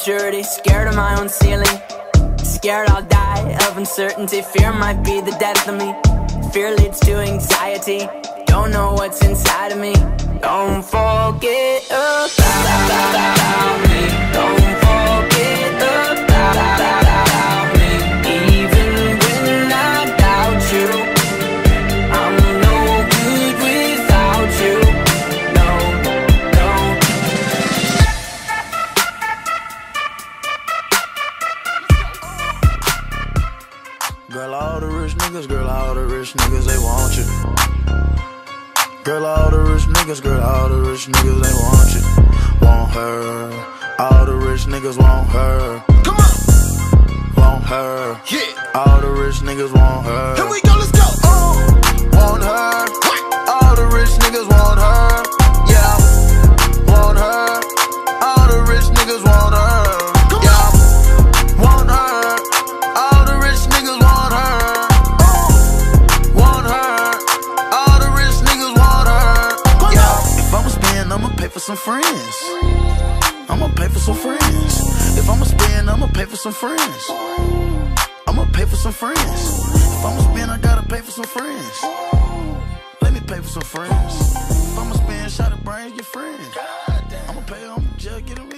immaturity, scared of my own ceiling, scared I'll die of uncertainty. Fear might be the death of me. Fear leads to anxiety. Don't know what's inside of me. Don't forget about me. Don't forget about me. Even when I doubt you, I'm no good without you. No, no. Girl, all the rich niggas, girl, all the rich niggas, they want you. Girl, all the rich niggas, girl, all the rich niggas, they want you. Want her. All the rich niggas want her. Come on. Want her. Yeah. All the rich niggas want her. Here we go, let's go. Want her. All the rich niggas want her. Yeah. Want her. All the rich niggas want her. Yeah. Want her. All the rich niggas want her. Want her. All the rich niggas want her. Yeah. If I'ma spend, I'ma pay for some friends. I'ma pay for some friends. If I'ma spend, I'ma pay for some friends. I'ma pay for some friends. If I'ma spend, I gotta pay for some friends. Let me pay for some friends. If I'ma spend, shot of brains, your friend. I'ma pay, I'ma just get a